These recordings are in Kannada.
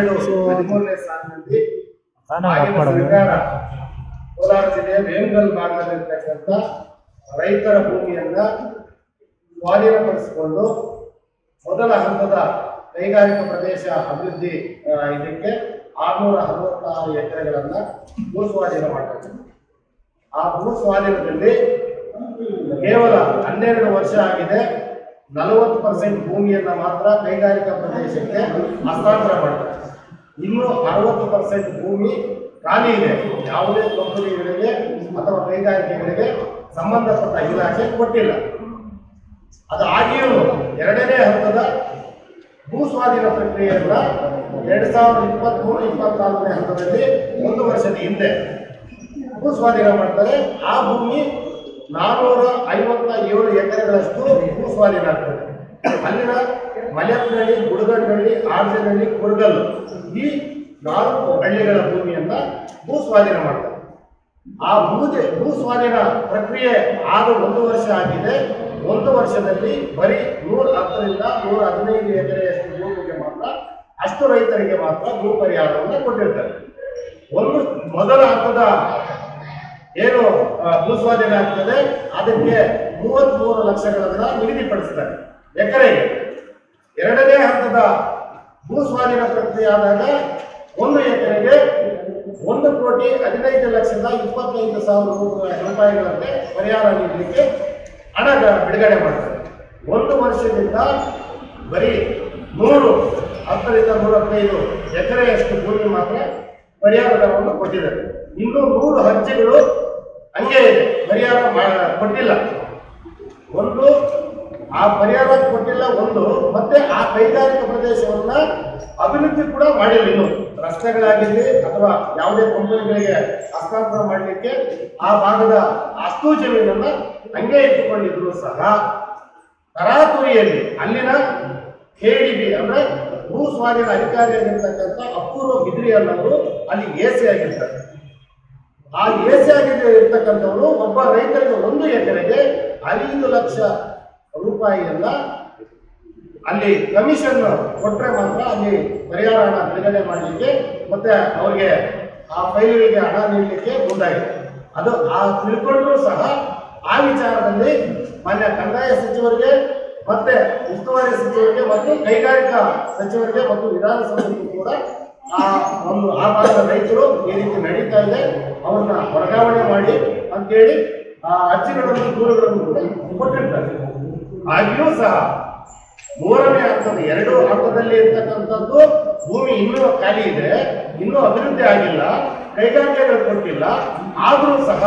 12-13ನೇ ಸಾಲಿನಲ್ಲಿ ಆಗಿನ ಸರ್ಕಾರ ಕೋಲಾರ ಜಿಲ್ಲೆಯ ವೇಮಗಲ್ ಭಾಗದಲ್ಲಿರ್ತಕ್ಕಂಥ ರೈತರ ಭೂಮಿಯನ್ನ ಸ್ವಾಧೀನಪಡಿಸಿಕೊಂಡು ಮೊದಲ ಹಂತದ ಕೈಗಾರಿಕಾ ಪ್ರದೇಶ ಅಭಿವೃದ್ಧಿ ಇದಕ್ಕೆ 666 ಎಕರೆಗಳನ್ನ ಭೂ ಸ್ವಾಧೀನ ಮಾಡಬೇಕು. ಆ ಭೂ ಸ್ವಾಧೀನದಲ್ಲಿ ಕೇವಲ 12 ವರ್ಷ ಆಗಿದೆ. 40% ಭೂಮಿಯನ್ನ ಮಾತ್ರ ಕೈಗಾರಿಕಾ ಪ್ರದೇಶಕ್ಕೆ ಹಸ್ತಾಂತರ ಮಾಡ್ತಾರೆ. ಇನ್ನು 60% ಭೂಮಿ ಖಾಲಿ ಇದೆ. ಯಾವುದೇ ಕಂಪನಿಗಳಿಗೆ ಅಥವಾ ಕೈಗಾರಿಕೆಗಳಿಗೆ ಸಂಬಂಧಪಟ್ಟ ಇಲಾಖೆ ಕೊಟ್ಟಿಲ್ಲ. ಅದು ಆಗಿಯೂ 2ನೇ ಹಂತದ ಭೂ ಸ್ವಾಧೀನ ಪ್ರಕ್ರಿಯೆಯನ್ನ 2023-24ನೇ ಹಂತದಲ್ಲಿ 1 ವರ್ಷದ ಹಿಂದೆ ಭೂ ಸ್ವಾಧೀನ ಮಾಡ್ತಾರೆ. ಆ ಭೂಮಿ 457 ಎಕರೆಗಳಷ್ಟು ಭೂ ಸ್ವಾಧೀನ ಆಗ್ತದೆ. ಅಲ್ಲಿನ ಮಲೆಪ್ಪನಹಳ್ಳಿ, ಗುಡಗನಹಳ್ಳಿ, ಆರ್ಜನಹಳ್ಳಿ, ಕುರ್ಗಲ್ಲು ಈ 4 ಹಳ್ಳಿಗಳ ಭೂಮಿಯನ್ನ ಭೂ ಸ್ವಾಧೀನ ಮಾಡ್ತಾರೆ. ಆ ಭೂ ಸ್ವಾಧೀನ ಪ್ರಕ್ರಿಯೆ ಆಗ 1 ವರ್ಷ ಆಗಿದೆ. 1 ವರ್ಷದಲ್ಲಿ ಬರೀ 110ರಿಂದ 115 ಎಕರೆಯಷ್ಟು ಭೂಮಿಗೆ ಮಾತ್ರ, ಅಷ್ಟು ರೈತರಿಗೆ ಮಾತ್ರ ಭೂ ಪರಿಹಾರವನ್ನು ಕೊಟ್ಟಿರ್ತಾರೆ. ಮೊದಲ ಹಂತದ ಏನು ಭೂ ಸ್ವಾಧೀನ ಆಗ್ತದೆ ಅದಕ್ಕೆ 33 ಲಕ್ಷಗಳನ್ನ ನಿಗದಿಪಡಿಸ್ತಾರೆ ಎಕರೆಗೆ. 2ನೇ ಹಂತದ ಭೂ ಸ್ವಾಧೀನ ಪ್ರಕ್ರಿಯೆ ಆದಾಗ 1 ಎಕರೆಗೆ 1,15,25,000 ರೂಪಾಯಿಗಳಂತೆ ಪರಿಹಾರ ನೀಡಲಿಕ್ಕೆ ಹಣ ಬಿಡುಗಡೆ ಮಾಡ್ತಾರೆ. 1 ವರ್ಷದಿಂದ ಬರೀ 110ರಿಂದ 115 ಎಕರೆಯಷ್ಟು ಭೂಮಿ ಮಾತ್ರ ಪರಿಹಾರ ಧನವನ್ನು ಕೊಟ್ಟಿದ್ದಾರೆ. ಇನ್ನು 100 ಅರ್ಜಿಗಳು ಹಂಗೆ ಇದೆ, ಪರಿಹಾರ ಕೊಟ್ಟಿಲ್ಲ. ಆ ಪರಿಹಾರ ಕೊಟ್ಟಿಲ್ಲ. ಮತ್ತೆ ಆ ಕೈಗಾರಿಕಾ ಪ್ರದೇಶವನ್ನ ಅಭಿವೃದ್ಧಿ ಕೂಡ ಮಾಡಿಲ್ಲ. ಇನ್ನು ರಸ್ತೆಗಳಾಗಿರಲಿ ಅಥವಾ ಯಾವುದೇ ಕಂಪನಿಗಳಿಗೆ ಹಸ್ತಾಂತರ ಮಾಡಲಿಕ್ಕೆ ಆ ಭಾಗದ ಅಷ್ಟು ಜಮೀನನ್ನ ಹಂಗೆ ಇಟ್ಟುಕೊಂಡಿದ್ರು ಸಹ ತರಾತುರಿಯಲ್ಲಿ ಅಲ್ಲಿನ KDB ಅಂದ್ರೆ ಭೂ ಸ್ವಾಧೀನ ಅಧಿಕಾರಿಯಾಗಿರ್ತಕ್ಕಂಥ ಅಪೂರ್ವ ಬಿದ್ರಿ ಅನ್ನೋರು ಅಲ್ಲಿ AC ಆಗಿರ್ತಾರೆ. ಆ AC ಆಗಿರ್ತಕ್ಕಂಥವ್ರು ಒಬ್ಬ ರೈತರಿಗೆ 1 ಎಕರೆಗೆ 5 ಲಕ್ಷ ರೂಪಾಯಿಯನ್ನ ಅಲ್ಲಿ ಕಮಿಷನ್ ಕೊಟ್ಟರೆ ಮಾತ್ರ ಅಲ್ಲಿ ಪರಿಹಾರ ಹಣ ಬಿಡುಗಡೆ ಮಾಡಲಿಕ್ಕೆ ಮತ್ತೆ ಅವ್ರಿಗೆ ಆ ಫೈಲಿಗೆ ಹಣ ನೀಡಲಿಕ್ಕೆ ಮುಂದಾಗಿದೆ. ಅದು ತಿಳ್ಕೊಂಡ್ರೂ ಸಹ ಆ ವಿಚಾರದಲ್ಲಿ ಮಾನ್ಯ ಕಂದಾಯ ಸಚಿವರಿಗೆ ಮತ್ತೆ ಉಸ್ತುವಾರಿ ಸಚಿವರಿಗೆ ಮತ್ತು ಕೈಗಾರಿಕಾ ಸಚಿವರಿಗೆ ಮತ್ತು ವಿಧಾನಸಭೆಗೂ ಕೂಡ ಆ ಭಾಗದ ರೈತರು ಈ ರೀತಿ ನಡೀತಾ ಇದೆ, ಅವ್ರನ್ನ ವರ್ಗಾವಣೆ ಮಾಡಿ ಅಂತೇಳಿ ಆ ಅರ್ಜಿಗಳನ್ನು ದೂರುಗಳನ್ನು ಕೂಡ ಕೊಟ್ಟಿರ್ತಾರೆ. ಆಗಿಯೂ ಸಹ 3ನೇ ಹಂತದ 2 ಹಂತದಲ್ಲಿ ಇರ್ತಕ್ಕಂಥದ್ದು ಭೂಮಿ ಇನ್ನೂ ಖಾಲಿ ಇದೆ, ಇನ್ನೂ ಅಭಿವೃದ್ಧಿ ಆಗಿಲ್ಲ, ಕೈಗಾರಿಕೆಗಳು ಕೊಟ್ಟಿಲ್ಲ. ಆದರೂ ಸಹ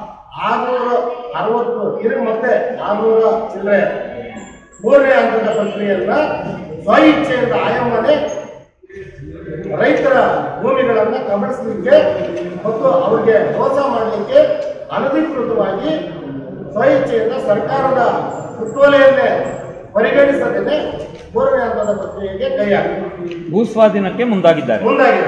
660 ಮತ್ತೆ 600 ಚಿಲ್ಲರೆ 3ನೇ ಹಂತದ ಪ್ರಕ್ರಿಯೆಯನ್ನ ಸ್ವ ಇಚ್ಛೆಯಿಂದ ಆಯಮ್ಮನೆ ರೈತರ ಭೂಮಿಗಳನ್ನ ಕಬಳಿಸಲಿಕ್ಕೆ ಮತ್ತು ಅವ್ರಿಗೆ ಮೋಸ ಮಾಡಲಿಕ್ಕೆ ಅನಧಿಕೃತವಾಗಿ ಸ್ವ ಇಚ್ಛೆಯಿಂದ ಸರ್ಕಾರದ ಸುತ್ತೋಲೆಯನ್ನೇ ಪರಿಗಣಿಸದೇ 3ನೇ ಹಂತದ ಪ್ರಕ್ರಿಯೆಗೆ ಕೈ ಹಾಕಿದೆ, ಭೂ ಸ್ವಾಧೀನಕ್ಕೆ ಮುಂದಾಗಿದ್ದಾರೆ.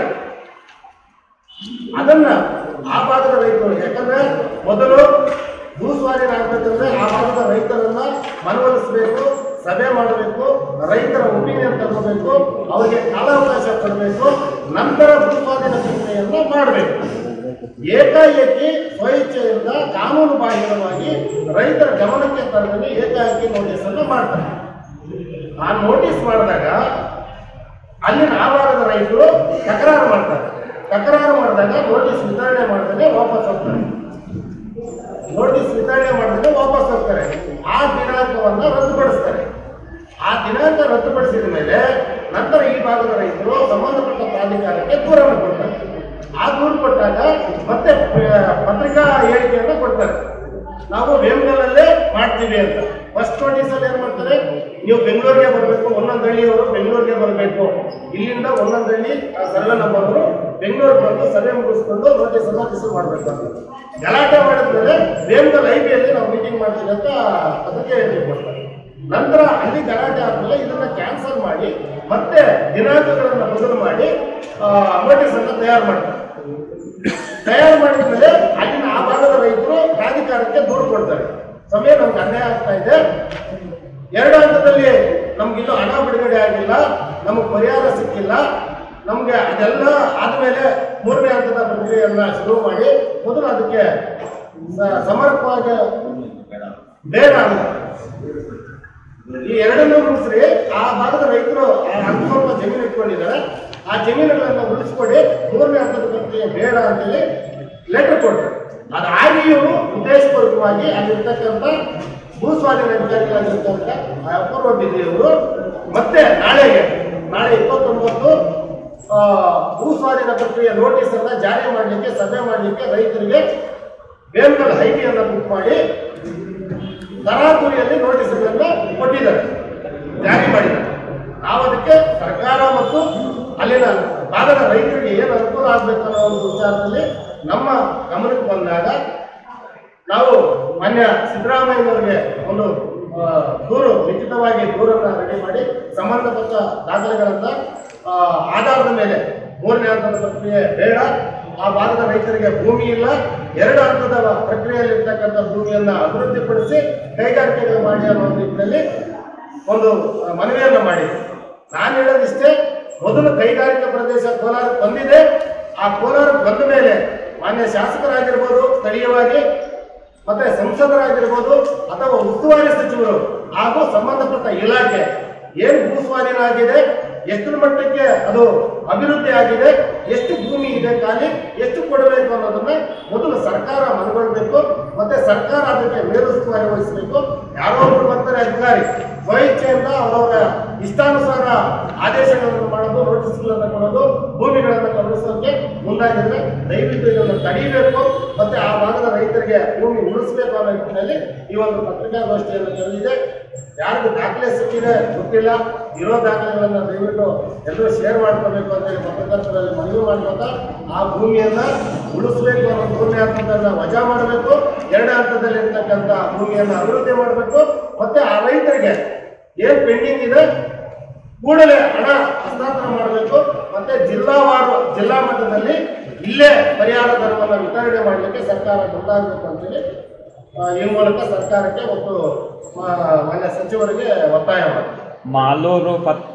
ಅದನ್ನ ಆ ಭಾಗದ ರೈತರು, ಯಾಕಂದ್ರೆ ಮೊದಲು ಭೂ ಸ್ವಾಧೀನ ಆಗ್ಬೇಕಂದ್ರೆ ಆ ಭಾಗದ ರೈತರನ್ನ ಮನವೊಲಿಸಬೇಕು, ಸಭೆ ಮಾಡಬೇಕು, ರೈತರ ಒಪಿನಿಯನ್ ತಗೋಬೇಕು, ಅವರಿಗೆ ಕಾಲಾವಕಾಶ ಕೊಡಬೇಕು, ನಂತರ ಭೂ ಸ್ವಾಧೀನ ಪ್ರಕ್ರಿಯೆಯನ್ನ ಮಾಡಬೇಕು. ಏಕಾಏಕಿ ಸ್ವಇಚ್ಛೆಯಿಂದ ಕಾನೂನು ಬಾಹಿರವಾಗಿ ರೈತರ ಗಮನಕ್ಕೆ ತರದಲ್ಲಿ ಏಕಾಏಕಿ ನೋಟಿಸ್ ಅನ್ನು ಮಾಡ್ತಾರೆ. ಆ ನೋಟಿಸ್ ಮಾಡಿದಾಗ ಅಲ್ಲಿನ ಆ ಭಾಗದ ರೈತರು ತಕರಾರು ಮಾಡ್ತಾರೆ. ತಕರಾರು ಮಾಡಿದಾಗ ನೋಟಿಸ್ ವಿತರಣೆ ಮಾಡಿದ್ರೆ ವಾಪಸ್ ಹೋಗ್ತಾರೆ. ಆ ದಿನಾಂಕವನ್ನ ರದ್ದುಪಡಿಸ್ತಾರೆ. ಆ ದಿನಾಂಕ ರದ್ದುಪಡಿಸಿದ ಮೇಲೆ ನಂತರ ಈ ಭಾಗದ ರೈತರು ಸಂಬಂಧಪಟ್ಟ ಪ್ರಾಧಿಕಾರಕ್ಕೆ ದೂರನ್ನು ಕೊಡ್ತಾರೆ. ಆ ದೂರು ಕೊಟ್ಟಾಗ ಮತ್ತೆ ಪತ್ರಿಕಾ ಹೇಳಿಕೆಯನ್ನು ಕೊಡ್ತಾರೆ, ನಾವು ವೇಮಗಲ್ಲಲ್ಲೇ ಮಾಡ್ತೀವಿ ಅಂತ. ಫಸ್ಟ್ ನೋಟಿಸ್ ಅಲ್ಲಿ ಏನ್ ಮಾಡ್ತಾರೆ, ನೀವು ಬೆಂಗಳೂರಿಗೆ ಬರಬೇಕು, ಒಂದೊಂದು ಹಳ್ಳಿಯವರು ಬೆಂಗಳೂರಿಗೆ ಬರಬೇಕು, ಇಲ್ಲಿಂದ ಒಂದೊಂದು ಹಳ್ಳಿ ಸರಳ ನಂಬರು ಬೆಂಗಳೂರಿಗೆ ಬಂದು ಸಭೆ ಮುಗಿಸ್ಕೊಂಡು ನೋಟಿಸ್ ಅನ್ನ ರಿಸೀವ್ ಮಾಡಬೇಕು ಅಂತ ಗಲಾಟೆ ಮಾಡಿದ್ಮೇಲೆ ವೇಮಗಲ್ IBಯಲ್ಲಿ ನಾವು ಮೀಟಿಂಗ್ ಮಾಡ್ತೀವಿ ಅಂತ ಪತ್ರಿಕೆ ಹೇಳಿಕೆ ಕೊಡ್ತಾರೆ. ನಂತರ ಅಲ್ಲಿ ಗಲಾಟೆ ಆದ್ಮೇಲೆ ಇದನ್ನ ಕ್ಯಾನ್ಸಲ್ ಮಾಡಿ ಮತ್ತೆ ದಿನಾಂಕಗಳನ್ನ ಬದಲು ಮಾಡಿ ನೋಟಿಸ್ ಅನ್ನ ತಯಾರು ಮಾಡ್ತಾರೆ. ತಯಾರು ಮಾಡಿದ್ಮೇಲೆ ಅಲ್ಲಿನ ಆ ಭಾಗದ ರೈತರು ಪ್ರಾಧಿಕಾರಕ್ಕೆ ದೂರು ಕೊಡ್ತಾರೆ, ಸಮಯ ನಮ್ಗೆ ಅನ್ಯಾಯ ಆಗ್ತಾ ಇದೆ, 2 ಹಂತದಲ್ಲಿ ನಮ್ಗಿನ್ನೂ ಹಣ ಬಿಡುಗಡೆ ಆಗಿಲ್ಲ, ನಮಗೆ ಪರಿಹಾರ ಸಿಕ್ಕಿಲ್ಲ, ನಮ್ಗೆ ಅದೆಲ್ಲ ಆದ್ಮೇಲೆ ಮೂರನೇ ಹಂತದ ಪ್ರಕ್ರಿಯೆಯನ್ನ ಶುರು ಮಾಡಿ ಮೊದಲು ಅದಕ್ಕೆ ಸಮರ್ಪವಾಗಿ ಬೇಡ ಅಂತ ಈ ಎರಡನ್ನೂ ಮುಗಿಸ್ರಿ. ಆ ಭಾಗದ ರೈತರು ಸ್ವಲ್ಪ ಜಮೀನು ಇಟ್ಕೊಂಡಿದ್ದಾರೆ, ಆ ಜಮೀನುಗಳನ್ನ ಉಳಿಸ್ಕೊಡಿ, ಮೂರನೇ ಹಂತದ ಪ್ರಕ್ರಿಯೆ ಬೇಡ ಅಂತೇಳಿ ಲೆಟರ್ ಕೊಟ್ಟರು. ಅದಾಗಿಯೂ ಉದ್ದೇಶಪೂರ್ವಕವಾಗಿ ಅಲ್ಲಿರ್ತಕ್ಕಂಥ ಭೂಸ್ವಾಧೀನ ಅಧಿಕಾರಿಗಳಾಗಿರ್ತಕ್ಕಂಥ ಅಪೂರ್ವ ಬಿದ್ರಿಯವರು ಮತ್ತೆ ನಾಳೆ 29 ಭೂಸ್ವಾಧೀನ ಪ್ರಕ್ರಿಯೆ ನೋಟಿಸ್ ಅನ್ನ ಜಾರಿ ಮಾಡಲಿಕ್ಕೆ ಸಭೆ ಮಾಡಲಿಕ್ಕೆ ರೈತರಿಗೆ ವೇಮಗಲ್ ಹೈಟಿಯನ್ನ ಬುಕ್ ಮಾಡಿ ತರಾತುರಿಯಲ್ಲಿ ನೋಟಿಸ್ಗಳನ್ನ ಕೊಟ್ಟಿದ್ದಾರೆ, ಜಾರಿ ಮಾಡಿದ್ದಾರೆ. ನಾವು ಅದಕ್ಕೆ ಸರ್ಕಾರ ಮತ್ತು ಅಲ್ಲಿನ ಭಾಗದ ರೈತರಿಗೆ ಏನು ಅನುಕೂಲ ಆಗ್ಬೇಕು ಅನ್ನೋ ಒಂದು ವಿಚಾರದಲ್ಲಿ ನಮ್ಮ ಗಮನಕ್ಕೆ ಬಂದಾಗ ನಾವು ಮಾನ್ಯ ಸಿದ್ದರಾಮಯ್ಯನವರಿಗೆ ಒಂದು ಲಿಖಿತವಾಗಿ ದೂರನ್ನ ರೆಡಿ ಮಾಡಿ ಸಂಬಂಧಪಟ್ಟ ದಾಖಲೆಗಳನ್ನ ಆಧಾರದ ಮೇಲೆ ಮೂರನೇ ಹಂತದ ಪ್ರಕ್ರಿಯೆ ಬೇಡ, ಆ ಭಾಗದ ರೈತರಿಗೆ ಭೂಮಿ ಇಲ್ಲ, 2 ಹಂತದ ಪ್ರಕ್ರಿಯೆಯಲ್ಲಿ ಇರ್ತಕ್ಕಂಥ ಭೂಮಿಯನ್ನ ಅಭಿವೃದ್ಧಿಪಡಿಸಿ ಕೈಗಾರಿಕೆಗಳು ಮಾಡಿ ಅನ್ನೋ ನಿಟ್ಟಿನಲ್ಲಿ ಒಂದು ಮನವಿಯನ್ನ ಮಾಡಿ. ನಾನು ಹೇಳೋದಿಷ್ಟೇ, ಮೊದಲು ಕೈಗಾರಿಕಾ ಪ್ರದೇಶ ಕೋಲಾರಕ್ಕೆ ಬಂದಿದೆ. ಆ ಕೋಲಾರಕ್ಕೆ ಬಂದ ಮೇಲೆ ಮಾನ್ಯ ಶಾಸಕರಾಗಿರ್ಬೋದು, ಸ್ಥಳೀಯವಾಗಿ ಮತ್ತೆ ಸಂಸದರಾಗಿರ್ಬೋದು ಅಥವಾ ಉಸ್ತುವಾರಿ ಸಚಿವರು ಹಾಗೂ ಸಂಬಂಧಪಟ್ಟ ಇಲಾಖೆ ಏನು ಭೂಸ್ವಾಧೀನ ಆಗಿದೆ, ಎಷ್ಟು ಮಟ್ಟಕ್ಕೆ ಅದು ಅಭಿವೃದ್ಧಿ ಆಗಿದೆ, ಎಷ್ಟು ಭೂಮಿ ಇದೆ ಖಾಲಿ, ಎಷ್ಟು ಕೊಡಬೇಕು ಅನ್ನೋದನ್ನ ಮೊದಲು ಸರ್ಕಾರ ಮನಗೊಳ್ಳಬೇಕು. ಮತ್ತೆ ಸರ್ಕಾರ ಅದಕ್ಕೆ ಮೇಲುಸ್ತುವಾರಿ ವಹಿಸಬೇಕು. ಯಾರೋ ಒಬ್ರು ಬರ್ತಾರೆ ಅಧಿಕಾರಿ ಸ್ವಇಚ್ಛೆಯಿಂದ ಅವರವರ ಇಷ್ಟಾನುಸಾರ ಆದೇಶಗಳನ್ನು ಮಾಡೋದು, ನೋಟಿಸ್ಗಳನ್ನು ಕೊಡೋದು, ಭೂಮಿಗಳನ್ನು ಕಬಳಿಸೋಕೆ ಮುಂದಾಗಿದ್ರೆ ದಯವಿಟ್ಟು ಇದನ್ನು ತಡೆಯಬೇಕು. ಮತ್ತೆ ಆ ಭಾಗದ ರೈತರಿಗೆ ಭೂಮಿ ಉಳಿಸಬೇಕು ಅನ್ನೋ ನಿಟ್ಟಿನಲ್ಲಿ ಈ ಒಂದು ಪತ್ರಿಕಾಗೋಷ್ಠಿಯನ್ನು ಕರೆದಿದೆ. ಯಾರಿಗೂ ದಾಖಲೆ ಸಿಕ್ಕಿದೆ ಗೊತ್ತಿಲ್ಲ, ಇರೋ ದಾಖಲೆಗಳನ್ನ ದಯವಿಟ್ಟು ಎಲ್ಲರೂ ಶೇರ್ ಮಾಡ್ಕೋಬೇಕು ಅಂತ ಹೇಳಿ ಪತ್ರಕರ್ತರಲ್ಲಿ ಮನವಿ ಮಾಡ್ಕೊತಾ ಆ ಭೂಮಿಯನ್ನ ಉಳಿಸಬೇಕು ಅನ್ನೋ ಮೂರನೇ ಹಂತದನ್ನ ವಜಾ ಮಾಡಬೇಕು, 2 ಹಂತದಲ್ಲಿ ಇರ್ತಕ್ಕಂಥ ಭೂಮಿಯನ್ನ ಅಭಿವೃದ್ಧಿ ಮಾಡಬೇಕು. ಮತ್ತೆ ಆ ರೈತರಿಗೆ ಏನ್ ಪೆಂಡಿಂಗ್ ಇದೆ ಕೂಡಲೇ ಹಣ ಹಸ್ತಾಂತರ ಮಾಡಬೇಕು. ಮತ್ತೆ ಜಿಲ್ಲಾ ಮಟ್ಟದಲ್ಲಿ ಇಲ್ಲೇ ಪರಿಹಾರ ಧನವನ್ನು ವಿತರಣೆ ಮಾಡಲಿಕ್ಕೆ ಸರ್ಕಾರ ಮುಂದಾಗಬೇಕು ಅಂತೇಳಿ ಈ ಮೂಲಕ ಸರ್ಕಾರಕ್ಕೆ ಮತ್ತು ಮಾನ್ಯ ಸಚಿವರಿಗೆ ಒತ್ತಾಯ ಮಾಡಿ ಮಾಲೂರು